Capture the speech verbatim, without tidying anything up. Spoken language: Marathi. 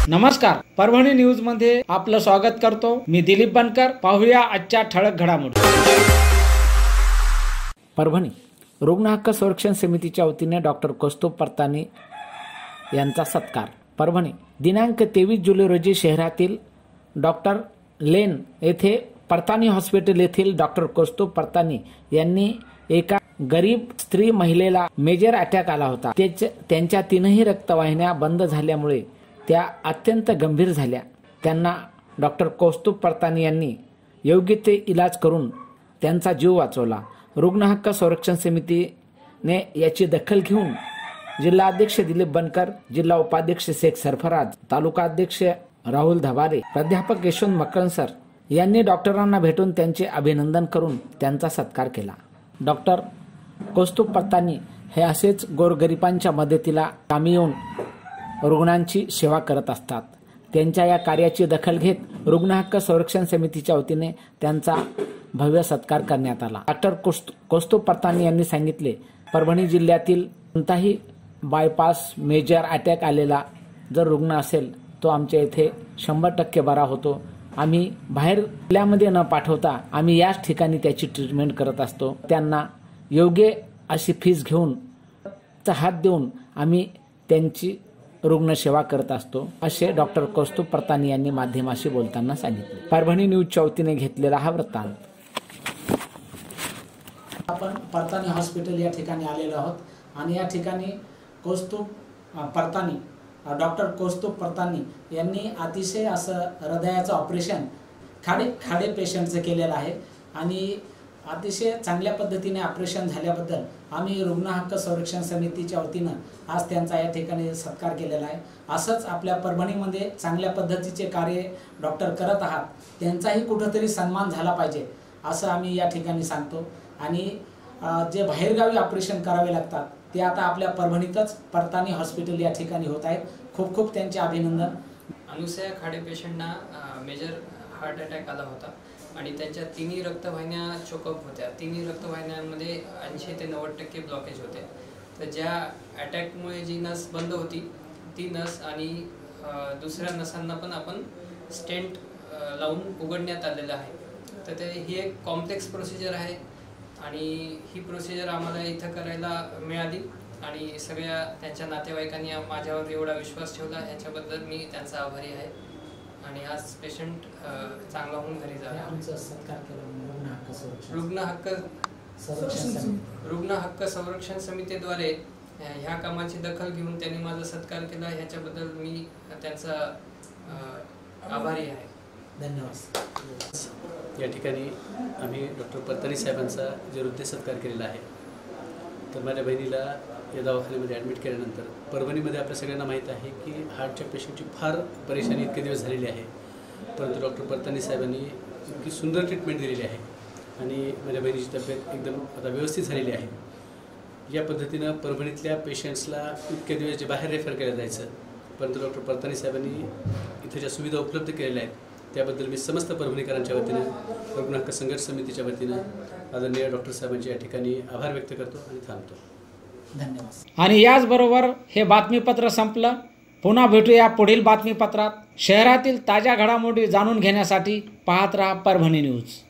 नमस्कार, परभणी न्यूज मध्ये आपलं स्वागत करतो। मी दिलीप बनकर। पाहूया आजच्या ठळक घडामोडी। परभणी रुग्ण हक्क संरक्षण समितीच्या वतीने डॉक्टर कौस्तुभ परतानी यांचा सत्कार। परभणी दिनांक तेवीस जुलै रोजी शहरातील डॉक्टर लेन येथे परतानी हॉस्पिटल येथील डॉक्टर कौस्तुभ परतानी यांनी एका गरीब स्त्री महिलेला मेजर अटॅक आला होता। त्यांच्या तीनही रक्तवाहिन्या बंद झाल्यामुळे त्या अत्यंत गंभीर झाल्या। त्यांना डॉक्टर कौस्तुभ परतानी यांनी योग्य ते इलाज करून त्यांचा जीव वाचवला। रुग्ण हक्क संरक्षण समितीने याची दखल घेऊन जिल्हा अध्यक्ष दिलीप बनकर, जिल्हा उपाध्यक्ष शेख सरफराज, तालुका अध्यक्ष राहुल धबारे, प्राध्यापक यशवंत मकरसर यांनी डॉक्टरांना भेटून त्यांचे अभिनंदन करून त्यांचा सत्कार केला। डॉक्टर कौस्तुभ परतानी हे असेच गोरगरिबांच्या मदतीला कामी येऊन रुग्णांची सेवा करत असतात। त्यांच्या या कार्याची दखल घेत रुग्ण हक्क संरक्षण समितीच्या वतीने त्यांचा भव्य सत्कार करण्यात आला। डॉक्टर कौस्तुभ परतानी यांनी सांगितले, परभणी जिल्ह्यातील कोणताही बायपास मेजर अटॅक आलेला जर रुग्ण असेल तो आमच्या इथे शंभर टक्के बरा होतो। आम्ही बाहेर जिल्ह्यामध्ये न पाठवता आम्ही याच ठिकाणी त्याची ट्रीटमेंट करत असतो। त्यांना योग्य अशी फीस घेऊन हात देऊन आम्ही त्यांची रुग्णसेवा करत असतो, असे डॉक्टर कौस्तुभ परतानी यांनी माध्यमाशी बोलताना सांगितले। परभणी न्यूजच्या वतीने घेतलेला हा वृत्तांत। आपण परतानी हॉस्पिटल या ठिकाणी आलेलो आहोत आणि या ठिकाणी कौस्तुभ परतानी डॉक्टर कौस्तुभ परतानी यांनी अतिशय असं हृदयाचं ऑपरेशन खाडे खाडे पेशंटचं केलेलं आहे आणि अतिशय चांगल्या पद्धतीने ऑपरेशन झाल्याबद्दल आम्ही रुग्ण हक्क संरक्षण समितीच्या वतीने आज त्यांचा या ठिकाणी सत्कार केलेला आहे। असंच आपल्या परभणीमध्ये चांगल्या पद्धतीचे कार्य डॉक्टर करत आहात, त्यांचाही कुठेतरी सन्मान झाला पाहिजे असं आम्ही या ठिकाणी सांगतो। आणि जे बाहेरगावी ऑपरेशन करावे लागतात ते आता आपल्या परभणीतच परतानी हॉस्पिटल या ठिकाणी होत आहेत। खूप खूप त्यांचे अभिनंदन। अनुसया खाडे पेशंटना मेजर हार्ट अटॅक आला होता आणि त्यांच्या तिन्ही रक्तवाहिन्या चोकअप होत्या। तिन्ही रक्तवाहिन्यांमध्ये ऐंशी ते नव्वद टक्के ब्लॉकेज होते। तर ज्या अटॅकमुळे जी नस बंद होती ती नस आणि दुसऱ्या नसांना पण आपण स्टेंट लावून उघडण्यात आलेलं आहे। तर ते ही एक कॉम्प्लेक्स प्रोसिजर आहे आणि ही प्रोसिजर आम्हाला इथं करायला मिळाली आणि सगळ्या त्यांच्या नातेवाईकांनी माझ्यावर एवढा विश्वास ठेवला, याच्याबद्दल मी त्यांचा आभारी आहे। आणि आज पेशंट चांगला होऊन घरी झाला। रुग्ण हक्क रुग्ण हक्क संरक्षण समितीद्वारे ह्या कामाची दखल घेऊन त्यांनी माझा सत्कार केला, ह्याच्याबद्दल मी त्यांचा आभारी आहे। धन्यवाद। या ठिकाणी आम्ही डॉक्टर परतानी साहेबांचा जे हृदय सत्कार केलेला आहे। तर माझ्या बहिणीला या दवाखान्यामध्ये ॲडमिट केल्यानंतर परभणीमध्ये आपल्या सगळ्यांना माहीत आहे की हार्टच्या पेशंटची फार परेशानी इतके दिवस झालेली आहे, परंतु डॉक्टर परतानी साहेबांनी इतकी सुंदर ट्रीटमेंट दिलेली आहे आणि माझ्या बहिणीची तब्येत एकदम आता व्यवस्थित झालेली आहे। या पद्धतीनं परभणीतल्या पेशंट्सला इतके दिवस जे बाहेर रेफर केलं जायचं, परंतु डॉक्टर परतानी साहेबांनी इथे ज्या सुविधा उपलब्ध केलेल्या आहेत त्याबद्दल मी समस्त परभणीकरांच्या वतीनं रुग्ण हक्क संघर्ष समितीच्या वतीनं आदरणीय डॉक्टर साहेबांच्या या ठिकाणी आभार व्यक्त करतो आणि थांबतो। धन्यवाद। आणि याचबरोबर हे बातमीपत्र संपलं। पुन्हा भेटूया पुढील बातमीपत्रात। शहरातील ताज्या घडामोडी जाणून घेण्यासाठी पाहत रहा परभणी न्यूज।